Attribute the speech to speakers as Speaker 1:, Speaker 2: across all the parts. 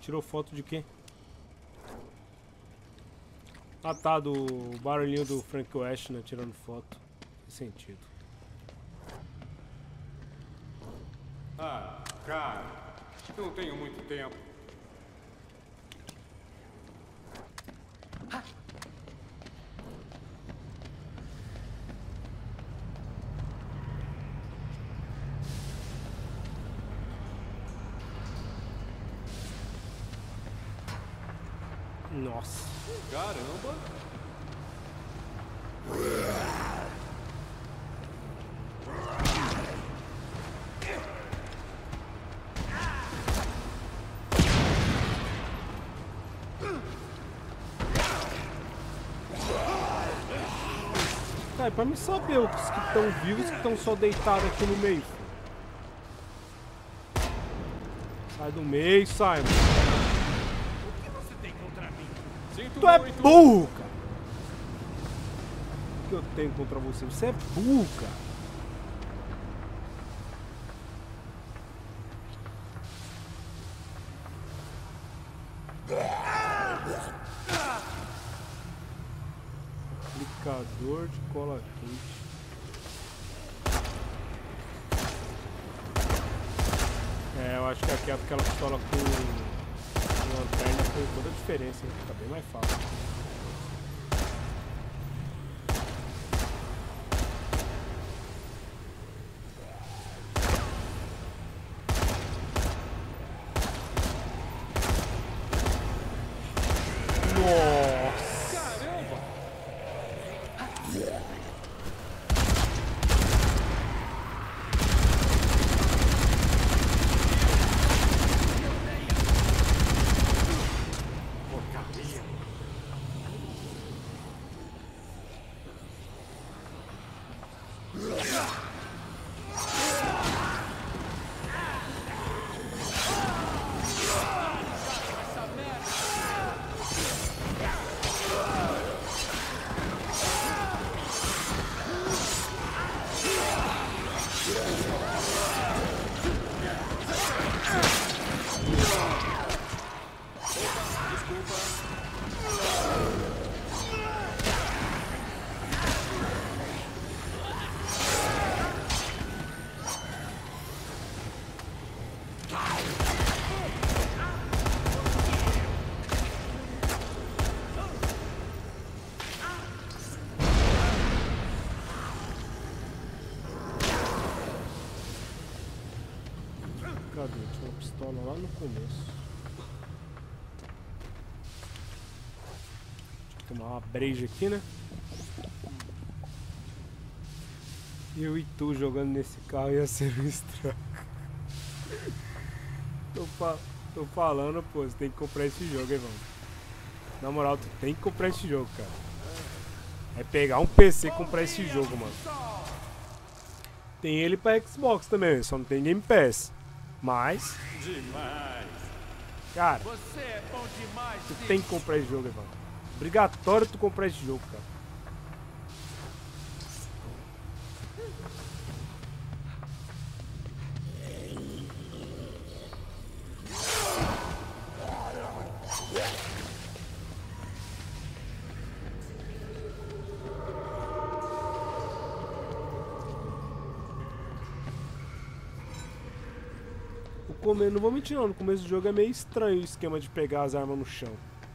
Speaker 1: Tirou foto de quê? Ah tá, do barulhinho do Frank West, né? Tirando foto. Faz sentido.
Speaker 2: Ah, cara, não tenho muito tempo.
Speaker 1: Nossa.
Speaker 2: Caramba.
Speaker 1: Tá, e pra me saber os que estão vivos e que estão só deitados aqui no meio. Sai do meio, Simon.
Speaker 3: O que você tem contra mim?
Speaker 2: Sinto
Speaker 1: Tu é
Speaker 2: muito.
Speaker 1: burro, cara. O que eu tenho contra você? Você é burro, cara. Aplicador de cola quente. É, eu acho que aquela pistola com lanterna foi toda a diferença, hein? Fica bem mais fácil. Nossa!
Speaker 2: Caramba. Porcaria.
Speaker 1: Cadê? Tinha uma pistola lá no começo. Deixa eu tomar uma breja aqui, né? Eu e tu jogando nesse carro ia ser um estrago. Tô falando, pô, você tem que comprar esse jogo, hein, mano. Na moral, tu tem que comprar esse jogo, cara. É pegar um PC e comprar esse jogo, mano. Tem ele pra Xbox também, só não tem Game Pass. Mas,
Speaker 2: Demais.
Speaker 1: cara,
Speaker 3: Você é bom demais,
Speaker 1: tu
Speaker 3: Sid.
Speaker 1: tem que comprar esse jogo, Evandro. Obrigatório tu comprar esse jogo, cara. Não vou mentir não, no começo do jogo é meio estranho o esquema de pegar as armas no chão.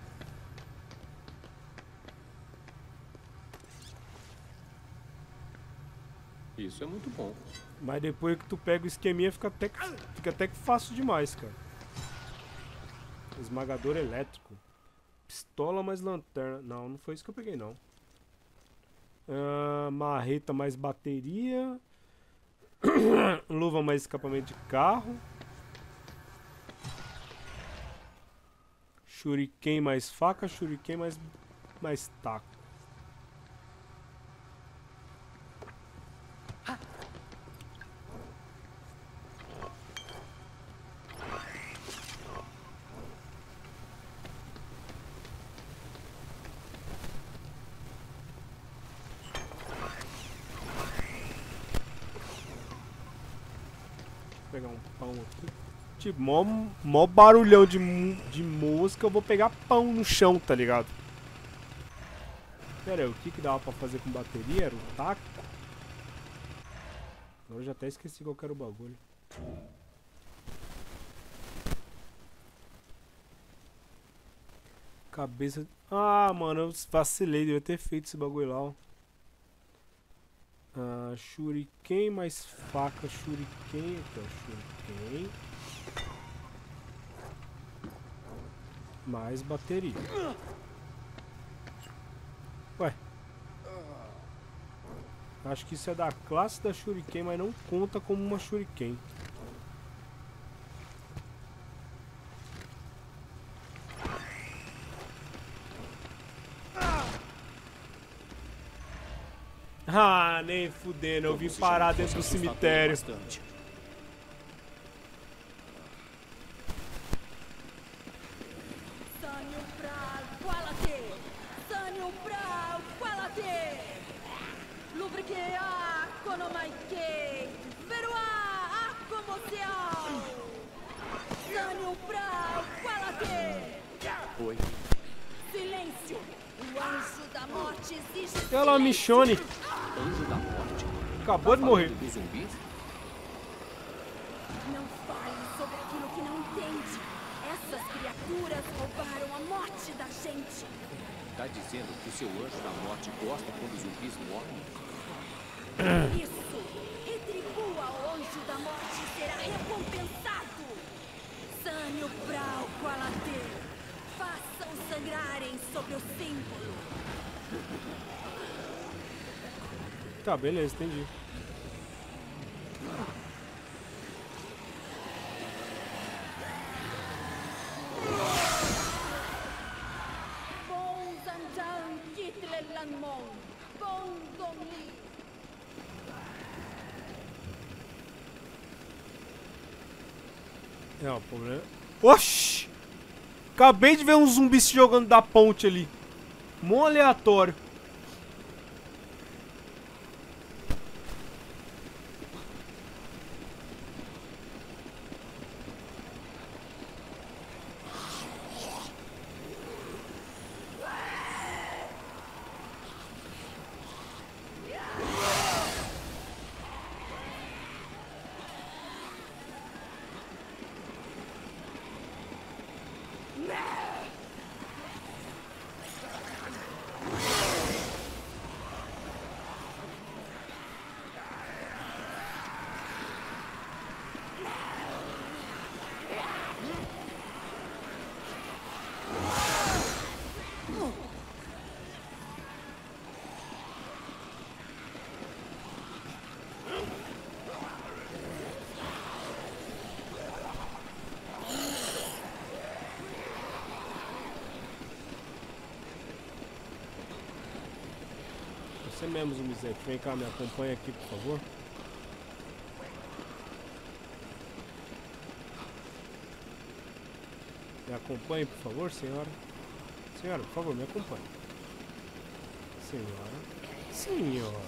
Speaker 2: Isso é muito bom.
Speaker 1: Mas depois que tu pega o esqueminha fica até que fácil demais, cara. Esmagador elétrico. Pistola mais lanterna. Não, não foi isso que eu peguei não. Marreta mais bateria. Luva mais escapamento de carro. Shuriken mais faca, shuriken mais taco. Vou pegar um pão aqui. Tipo, mó barulhão de música, eu vou pegar pão no chão, tá ligado? Pera aí, o que dava pra fazer com bateria? Era o taco? Agora eu já até esqueci qual que era o bagulho. Cabeça... Ah, mano, eu vacilei, devia ter feito esse bagulho lá, ó. Shuriken mais faca, shuriken, aqui ó, shuriken. Mais bateria. Ué. Acho que isso é da classe da shuriken, mas não conta como uma shuriken. Ah, nem fudendo, eu vim parar dentro do cemitério.
Speaker 4: Oi.
Speaker 5: Silêncio! O anjo da morte exige
Speaker 1: Ela, Michonne.
Speaker 4: Anjo da morte?
Speaker 1: Acabou de morrer.
Speaker 4: Dos zumbis?
Speaker 5: Não fale sobre aquilo que não entende. Essas criaturas roubaram a morte da gente.
Speaker 4: Tá dizendo que o seu anjo da morte gosta quando os zumbis morrem?
Speaker 5: Isso! Retribua ao anjo da morte e será recompensado! Sânio Brau Qualate! Façam sangrarem sobre o símbolo!
Speaker 1: Tá, beleza, entendi.
Speaker 5: Bom Zanjan Kitlelanmon! Bom Dongli!
Speaker 1: É, o problema... Oxi! Acabei de ver um zumbi se jogando da ponte ali. Mó aleatório. Você mesmo, Zumizete. Vem cá, me acompanha aqui, por favor. Me acompanhe, por favor, senhora. Senhora, por favor, me acompanhe. Senhora. Senhora.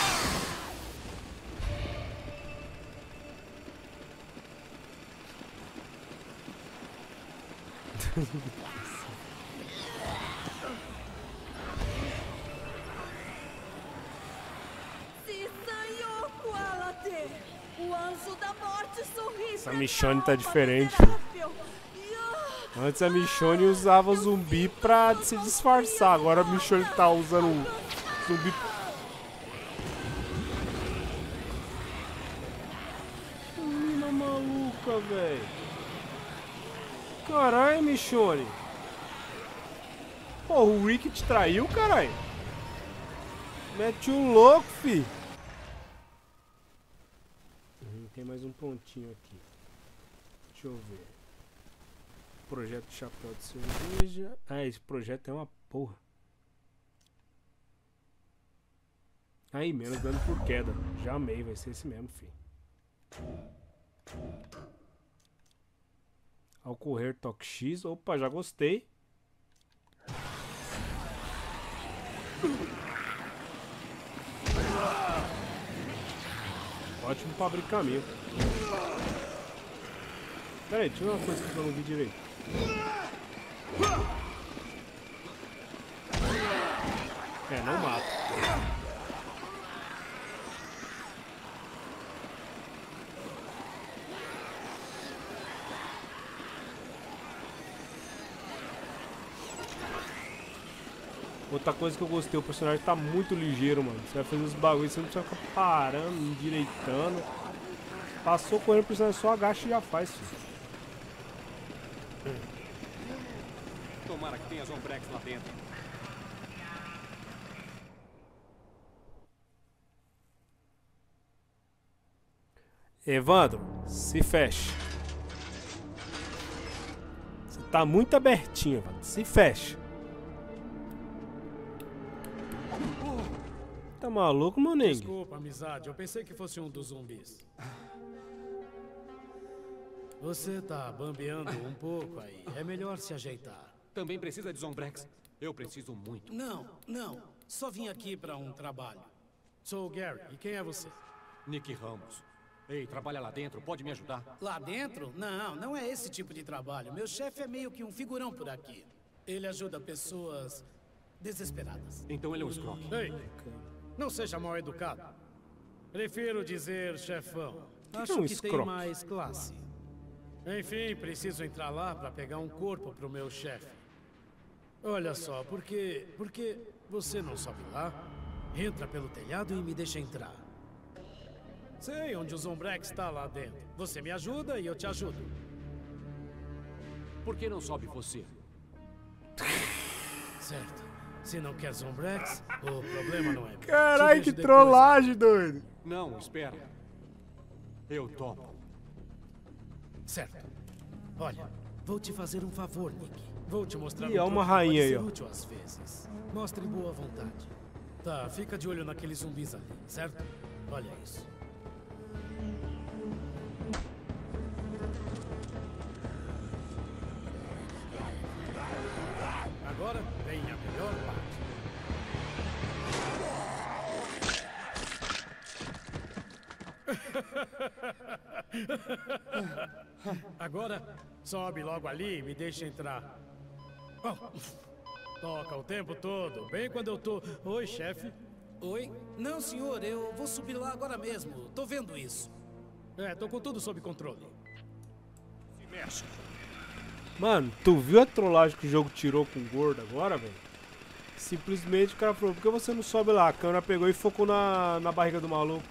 Speaker 5: O anjo da morte sorri.
Speaker 1: Essa Michonne tá diferente. Antes a Michonne usava zumbi pra se disfarçar. Agora a Michonne tá usando um zumbi. Menina maluca, velho. Caralho, Michonne. Pô, o Rick te traiu, caralho. Mete um louco, fi. Tem mais um pontinho aqui. Deixa eu ver. Projeto Chapéu de Cerveja. Ah, esse projeto é uma porra. Aí, menos dano por queda. Já amei, vai ser esse mesmo, fi. Ao correr, toque X. Opa, já gostei. Ótimo pra abrir caminho. Pera aí, deixa eu ver uma coisa que eu não vi direito. É, não mata. Outra coisa que eu gostei, o personagem tá muito ligeiro, mano. Você vai fazer os bagulhos, você não precisa ficar parando, endireitando. Passou correndo, o personagem só agacha e já faz, filho.
Speaker 4: Tomara que tenha Zombrex lá dentro.
Speaker 1: Evandro, se fecha. Você tá muito abertinho, Evandro. Se fecha. Tá maluco, meu nego?
Speaker 6: Desculpa, amizade. Eu pensei que fosse um dos zumbis. Você tá bambeando um pouco aí. É melhor se ajeitar.
Speaker 4: Também precisa de Zombrex? Eu preciso muito.
Speaker 6: Não. Só vim aqui pra um trabalho. Sou o Gary. E quem é você?
Speaker 4: Nick Ramos. Ei, trabalha lá dentro? Pode me ajudar?
Speaker 6: Lá dentro? Não é esse tipo de trabalho. Meu chefe é meio que um figurão por aqui. Ele ajuda pessoas desesperadas.
Speaker 4: Então ele é um escroque.
Speaker 6: Ei, não seja mal educado. Prefiro dizer chefão. Acho que tem
Speaker 1: escroque?
Speaker 6: mais classe. Enfim, preciso entrar lá para pegar um corpo pro meu chefe. Olha só, porque você não sobe lá, entra pelo telhado e me deixa entrar. Sei onde o Zombrex está lá dentro. Você me ajuda e eu te ajudo.
Speaker 4: Por que não sobe você?
Speaker 6: Certo. Se não quer Zombrex, o problema não é.
Speaker 1: Caralho, que trollagem, doido.
Speaker 4: Não, espera. Eu topo.
Speaker 6: Certo. Olha, vou te fazer um favor, Nick. Vou te mostrar
Speaker 1: Ih, há uma
Speaker 6: truque que
Speaker 1: rainha
Speaker 6: pode
Speaker 1: aí,
Speaker 6: ser
Speaker 1: ó.
Speaker 6: útil às vezes. Mostre boa vontade. Tá, fica de olho naqueles zumbis ali, certo? Olha isso. Agora vem a melhor parte. Agora, sobe logo ali e me deixa entrar. Oh, toca o tempo todo, bem quando eu tô... Oi, chefe. Oi? Não, senhor, eu vou subir lá agora mesmo. Tô vendo isso. Tô com tudo sob controle.
Speaker 4: Se mexe.
Speaker 1: Mano, tu viu a trollagem que o jogo tirou com o gordo agora, velho? Simplesmente o cara falou, por que você não sobe lá? A câmera pegou e focou na barriga do maluco.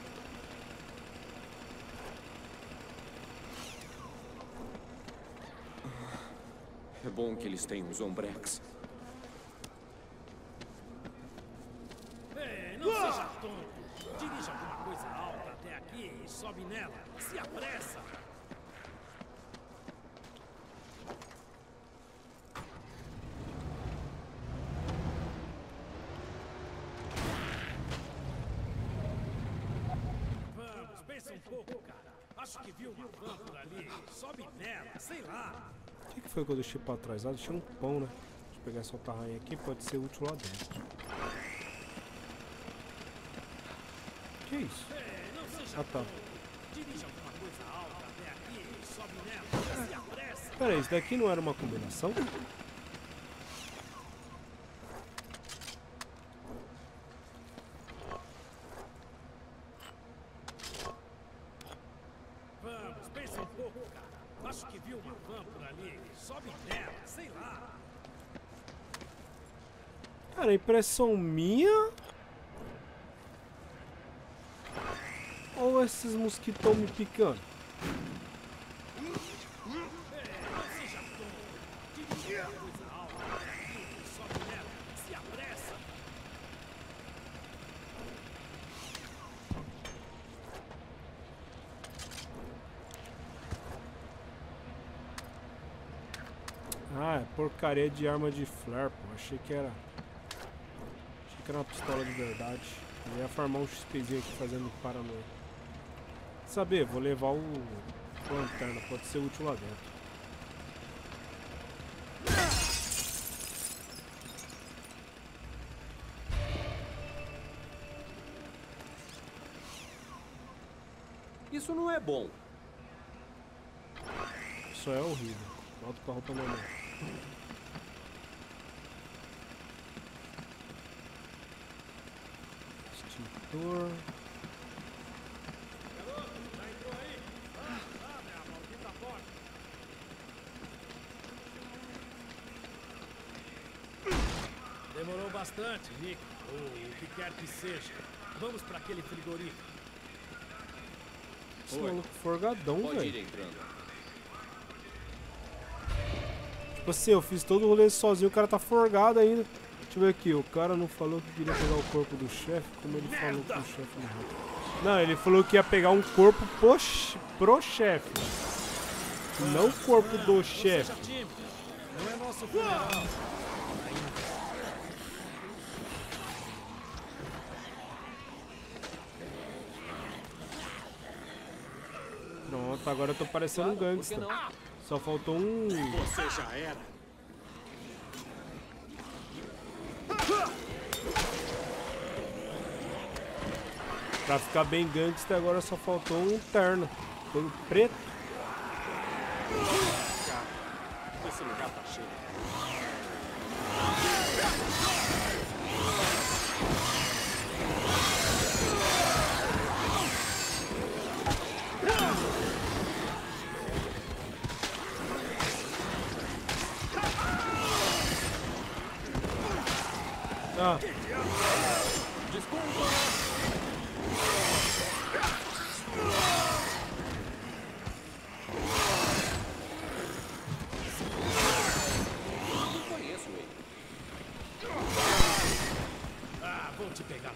Speaker 4: É bom que eles tenham Zombrex.
Speaker 6: Ei, não seja tonto. Dirija alguma coisa alta até aqui e sobe nela. Se apressa. Vamos, pensa um pouco, cara. Acho que viu uma van por ali. Sobe nela, sei lá.
Speaker 1: O que foi que eu deixei pra trás? Ah, deixei um pão, né? Deixa eu pegar essa outra rainha aqui, pode ser útil lá dentro. Que isso? Ah, tá.
Speaker 6: Dirija alguma coisa alta até aqui e sobe nela. Se apressa.
Speaker 1: Pera aí, isso daqui não era uma combinação?
Speaker 6: Vamos, pensa um pouco, cara. Acho que viu uma van por ali. Sobe nela, sei lá.
Speaker 1: Cara, impressão minha? Ou esses mosquitos estão me picando?
Speaker 6: Não seja tonto. Dirija alguma coisa alta até aqui e sobe nela. Se apressa.
Speaker 1: Ah, é porcaria de arma de flare, pô. Achei que era uma pistola de verdade. Eu ia farmar um XPzinho aqui fazendo paranoia. Saber, vou levar o lanterna, pode ser útil lá dentro.
Speaker 4: Isso não é bom.
Speaker 1: só é horrível. Volto com a roupa normal. Extintor.
Speaker 6: Demorou bastante, Nick. Ou o que quer que seja. Vamos para aquele frigorífico.
Speaker 1: Esse maluco forgadão,
Speaker 4: Pode ir
Speaker 1: velho.
Speaker 4: entrando.
Speaker 1: Tipo assim, eu fiz todo o rolê sozinho, o cara tá forgado ainda. Deixa eu ver aqui, o cara não falou que queria pegar o corpo do chefe, como ele falou que o chefe não. Não, ele falou que ia pegar um corpo pro chefe. Não o corpo do chefe.
Speaker 6: Seja tímido. Não é nosso funeral.
Speaker 1: Pronto, agora eu tô parecendo um
Speaker 4: Claro, por que
Speaker 1: gangsta.
Speaker 4: não?
Speaker 1: Só faltou um...
Speaker 3: Você já era.
Speaker 1: Pra ficar bem gangsta, agora só faltou um terno. Todo preto.
Speaker 3: Esse lugar tá cheio.
Speaker 1: Ah,
Speaker 4: Não conheço ele.
Speaker 6: Ah, vou te pegar.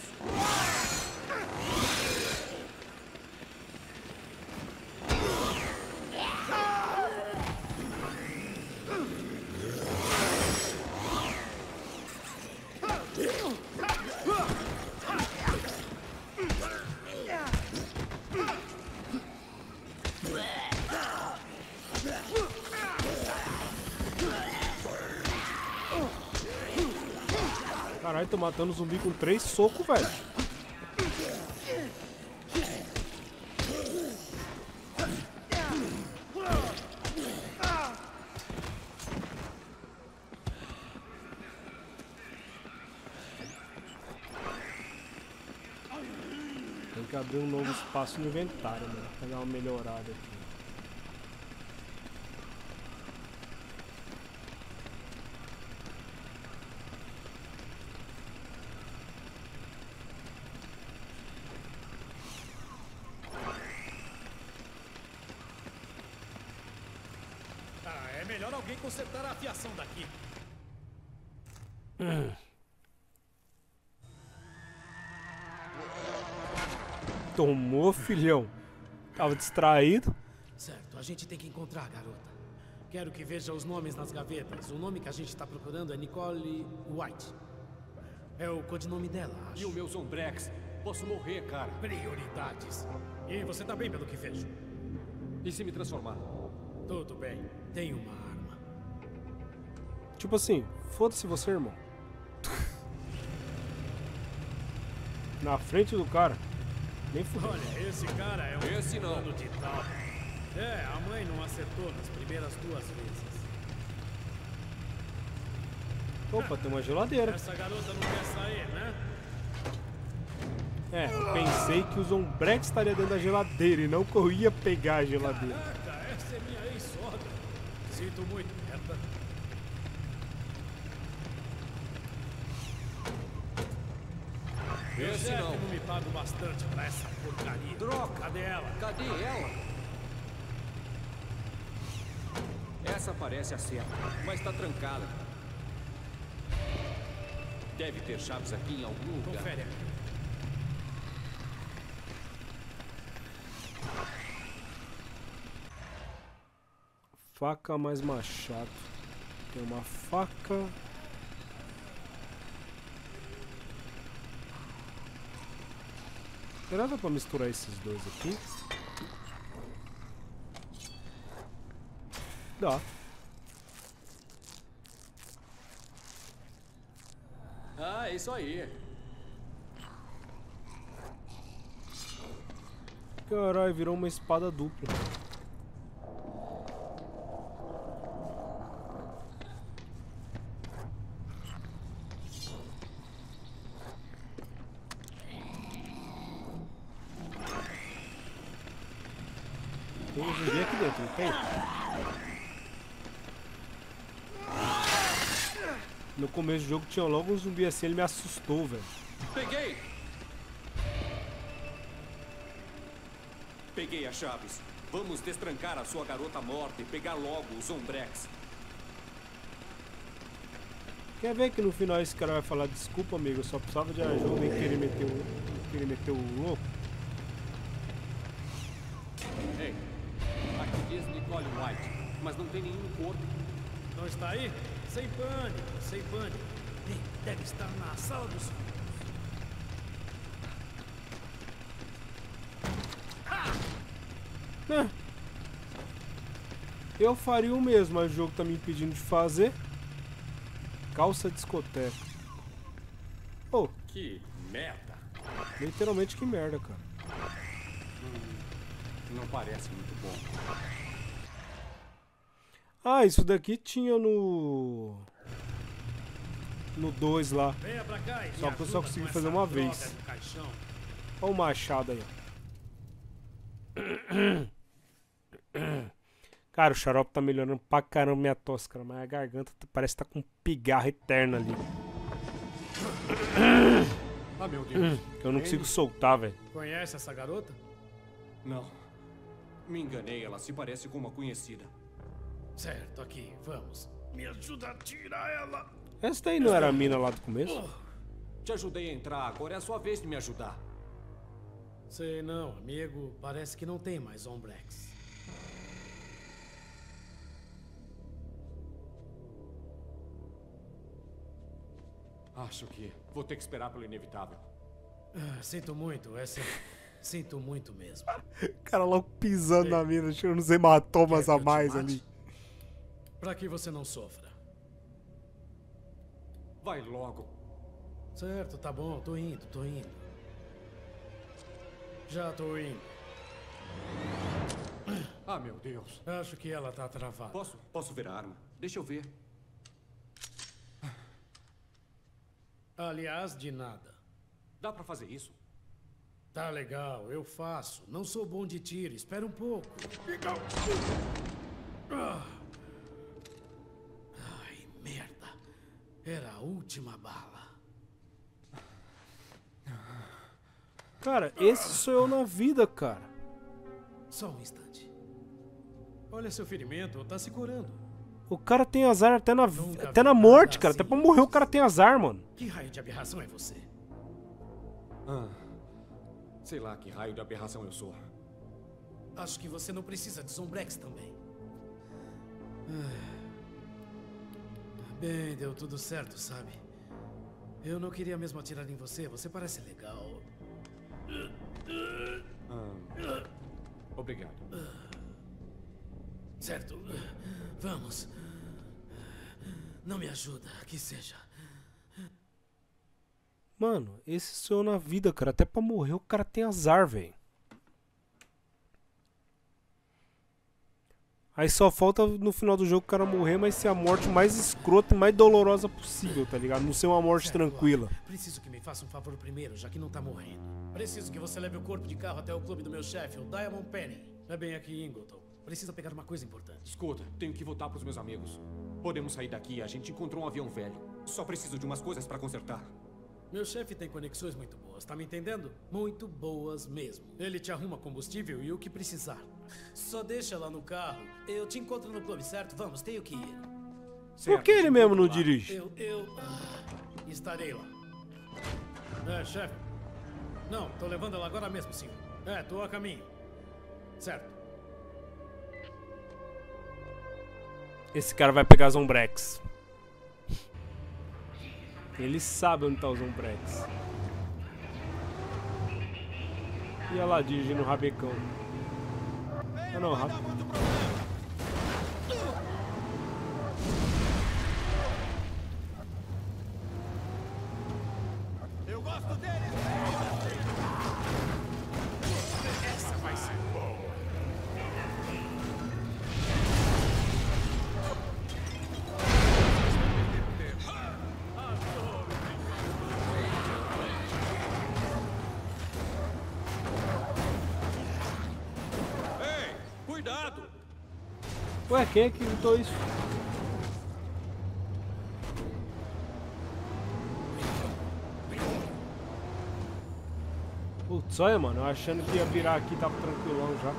Speaker 1: caralho, tô matando zumbi com 3 socos, velho. Tem que abrir um novo espaço no inventário, mano. Pra dar uma melhorada aqui.
Speaker 6: Ah, é melhor alguém consertar a fiação daqui.
Speaker 1: Tomou, filhão. Tava distraído.
Speaker 6: Certo, a gente tem que encontrar a garota. Quero que veja os nomes nas gavetas. O nome que a gente está procurando é Nicole White. É o codinome dela, acho.
Speaker 2: E o meu Zombrex? Posso morrer, cara.
Speaker 6: Prioridades. E você tá bem, pelo que vejo.
Speaker 2: E se me transformar?
Speaker 6: Tudo bem. Tem uma arma.
Speaker 1: Tipo assim, foda-se você, irmão. Na frente do cara. Nem fudeu.
Speaker 6: Olha, esse cara é um
Speaker 2: Esse não.
Speaker 6: plano de tal. É, a mãe não acertou nas primeiras 2 vezes.
Speaker 1: Opa, tem uma geladeira.
Speaker 6: Essa garota não quer sair, né?
Speaker 1: É, eu pensei que o Zombrex estaria dentro da geladeira e não que eu ia pegar a geladeira.
Speaker 6: Caraca, essa é minha ex-sogra. Sinto muito, merda. Meu
Speaker 2: Esse
Speaker 6: chefe
Speaker 2: não.
Speaker 6: não me paga bastante pra essa porcaria.
Speaker 2: Droga.
Speaker 6: Cadê ela?
Speaker 2: Cadê ela?
Speaker 4: Essa parece a certa, mas tá trancada. Deve ter chaves aqui em algum lugar.
Speaker 6: Confere aqui.
Speaker 1: Faca mais machado. Tem uma faca. Será que dá pra misturar esses dois aqui? Dá.
Speaker 2: Ah, é isso aí.
Speaker 1: Caralho, virou uma espada dupla. Tem um zumbi aqui dentro, não tem? No começo do jogo tinha logo um zumbi assim, ele me assustou, velho.
Speaker 2: Peguei! Peguei as chaves. Vamos destrancar a sua garota morta e pegar logo os Zombrex.
Speaker 1: Quer ver que no final esse cara vai falar: desculpa, amigo, eu só precisava de ajuda e querer meter o louco?
Speaker 2: Ei, aqui diz Nicole White, mas não tem nenhum corpo.
Speaker 6: Não está aí? Sem pânico, sem pânico. Ele deve estar na sala dos filhos.
Speaker 1: Eu faria o mesmo, mas o jogo tá me impedindo de fazer. Calça discoteca. Oh,
Speaker 2: Que merda.
Speaker 1: literalmente que merda, cara.
Speaker 2: Não parece muito bom.
Speaker 1: Ah, isso daqui tinha no 2 lá.
Speaker 6: Venha pra cá e
Speaker 1: Só
Speaker 6: me
Speaker 1: que eu só
Speaker 6: ajuda
Speaker 1: consegui
Speaker 6: com
Speaker 1: fazer
Speaker 6: essa
Speaker 1: uma
Speaker 6: droga
Speaker 1: vez.
Speaker 6: no caixão.
Speaker 1: Olha o machado aí, ó. Cara, o xarope tá melhorando pra caramba minha tosse, cara. Mas a garganta parece que tá com um pigarro eterno ali.
Speaker 2: Ah, meu Deus.
Speaker 1: Que eu não consigo soltar, velho.
Speaker 6: Conhece essa garota?
Speaker 2: Não. Me enganei, ela se parece com uma conhecida.
Speaker 6: Certo, aqui, vamos. Me ajuda a tirar ela.
Speaker 1: Essa daí não era a mina lá do começo?
Speaker 2: Te ajudei a entrar, agora é a sua vez de me ajudar.
Speaker 6: Sei não, amigo. Parece que não tem mais Zombrex.
Speaker 2: Acho que vou ter que esperar pelo inevitável.
Speaker 6: Sinto muito, sinto muito mesmo.
Speaker 1: O cara logo pisando na mina, tirando os hematomas
Speaker 6: Quer
Speaker 1: a
Speaker 6: que eu te
Speaker 1: mais
Speaker 6: mate?
Speaker 1: ali.
Speaker 6: Pra que você não sofra.
Speaker 2: Vai logo.
Speaker 6: Certo, tá bom, tô indo. Já tô indo.
Speaker 2: Ah, meu Deus.
Speaker 6: Acho que ela tá travada.
Speaker 2: Posso ver a arma? Deixa eu ver.
Speaker 6: Aliás, de nada.
Speaker 2: Dá pra fazer isso?
Speaker 6: Tá legal, eu faço. Não sou bom de tiro, espera um pouco. Ai, merda. Era a última bala.
Speaker 1: Cara, esse sou eu na vida, cara.
Speaker 6: Só um instante. Olha seu ferimento, tá se curando.
Speaker 1: O cara tem azar até na
Speaker 6: Nunca vi
Speaker 1: morte,
Speaker 6: nada
Speaker 1: cara.
Speaker 6: assim.
Speaker 1: Até pra morrer o cara tem azar, mano.
Speaker 6: Que raio de aberração é você?
Speaker 2: Sei lá que raio de aberração eu sou.
Speaker 6: Acho que você não precisa de Zombrex também. Bem, deu tudo certo, sabe? Eu não queria mesmo atirar em você, você parece legal.
Speaker 2: Obrigado.
Speaker 6: Certo, vamos. Não me ajuda, que seja.
Speaker 1: Mano, esse sou eu na vida, cara. Até pra morrer o cara tem azar, velho. Aí só falta no final do jogo o cara morrer, mas ser a morte mais escrota e mais dolorosa possível, tá ligado? Não ser uma morte
Speaker 6: Certo,
Speaker 1: tranquila.
Speaker 6: olha, preciso que me faça um favor primeiro, já que não tá morrendo. Preciso que você leve o corpo de carro até o clube do meu chefe, o Diamond Penny. É bem aqui, Ingleton. Precisa pegar uma coisa importante.
Speaker 2: Escuta, tenho que voltar pros meus amigos. Podemos sair daqui, a gente encontrou um avião velho. Só preciso de umas coisas pra consertar.
Speaker 6: Meu chefe tem conexões muito boas, tá me entendendo? Muito boas mesmo. Ele te arruma combustível e o que precisar. Só deixa lá no carro. Eu te encontro no clube, certo? Vamos, tenho que ir.
Speaker 1: Por que ele mesmo não dirige?
Speaker 6: Estarei lá. Chefe. Não, tô levando ela agora mesmo, senhor. Tô a caminho. Certo.
Speaker 1: Esse cara vai pegar Zombrex. Ele sabe onde tá o Zombrex. E olha lá, dirigindo o rabecão. Ah não,
Speaker 3: Eu gosto dele! Essa vai ser boa!
Speaker 1: Ué, quem é que gritou isso? Putz, olha, mano, eu achando que ia virar aqui, tava tranquilão já.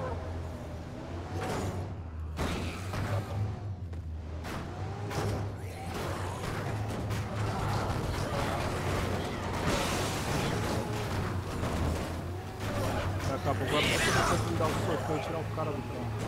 Speaker 1: Acabou, agora eu vou tentar dar um socão e tirar o cara do carro.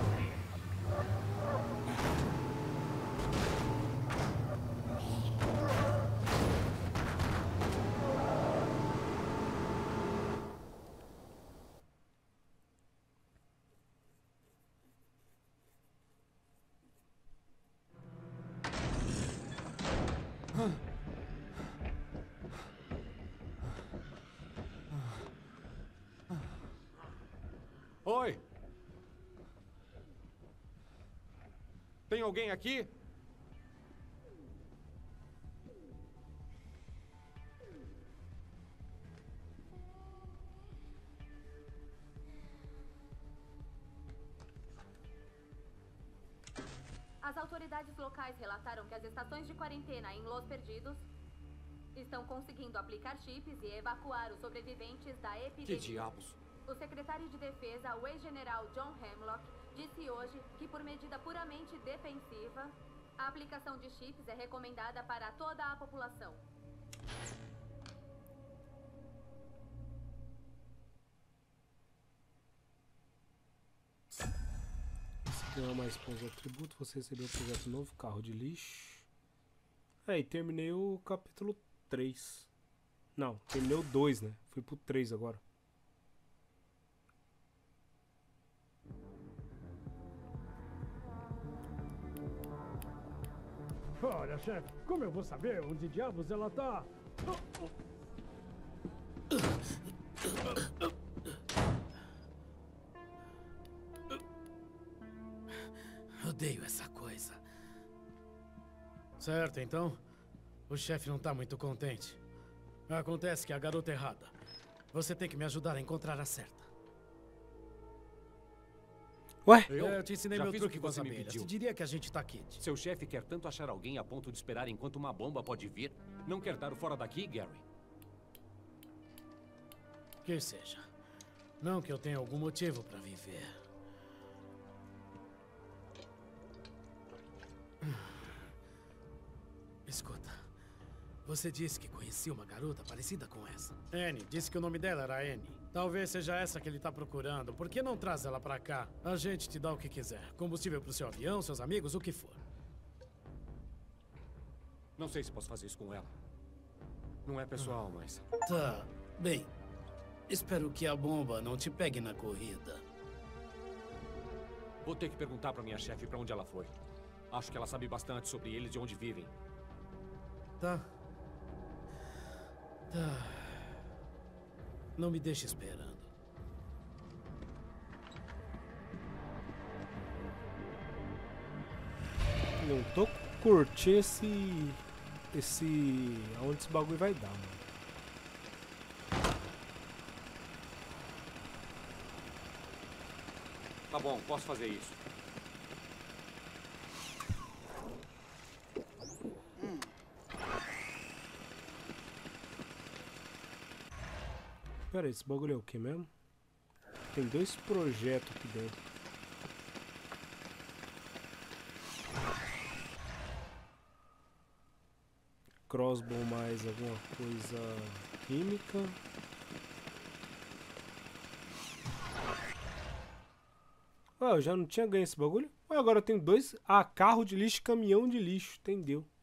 Speaker 2: Oi! Tem alguém aqui?
Speaker 7: As autoridades locais relataram que as estações de quarentena em Los Perdidos estão conseguindo aplicar chips e evacuar os sobreviventes da
Speaker 2: Que
Speaker 7: epidemia.
Speaker 2: diabos?
Speaker 7: O secretário de Defesa, o ex-general John Hemlock, disse hoje que, por medida puramente defensiva, a aplicação de chips é recomendada para toda a população.
Speaker 1: Esse aqui é mais pontos de atributo. Você recebeu o projeto novo, carro de lixo. É, e terminei o capítulo 3. Não, terminei o 2, né? Fui pro 3 agora.
Speaker 6: Olha, chefe, como eu vou saber onde diabos ela tá? Odeio essa coisa. Certo, então. O chefe não tá muito contente. Acontece que a garota é errada. Você tem que me ajudar a encontrar a certa.
Speaker 1: Ué?
Speaker 6: Eu te ensinei
Speaker 2: Já
Speaker 6: meu
Speaker 2: fiz
Speaker 6: truque
Speaker 2: o que
Speaker 6: com as
Speaker 2: você me
Speaker 6: abelhas.
Speaker 2: pediu.
Speaker 6: Você diria que a gente tá kid.
Speaker 2: Seu chefe quer tanto achar alguém a ponto de esperar enquanto uma bomba pode vir? Não quer dar o fora daqui, Gary?
Speaker 6: Que seja. Não que eu tenha algum motivo pra viver. Escuta. Você disse que conhecia uma garota parecida com essa. Annie. Disse que o nome dela era Annie. Talvez seja essa que ele tá procurando. Por que não traz ela pra cá? A gente te dá o que quiser. Combustível pro seu avião, seus amigos, o que for.
Speaker 2: Não sei se posso fazer isso com ela. Não é pessoal, mas...
Speaker 6: Tá. Bem, espero que a bomba não te pegue na corrida.
Speaker 2: Vou ter que perguntar pra minha chefe pra onde ela foi. Acho que ela sabe bastante sobre eles e onde vivem.
Speaker 6: Tá. Tá. Não me deixe esperando.
Speaker 1: Não tô curtindo aonde esse bagulho vai dar, mano.
Speaker 2: Tá bom, posso fazer isso.
Speaker 1: Pera aí, esse bagulho é o que mesmo? Tem 2 projetos aqui dentro. Crossbow mais alguma coisa química. Ah, eu já não tinha ganho esse bagulho? Ah, agora eu tenho 2. Ah, carro de lixo e caminhão de lixo. Entendeu?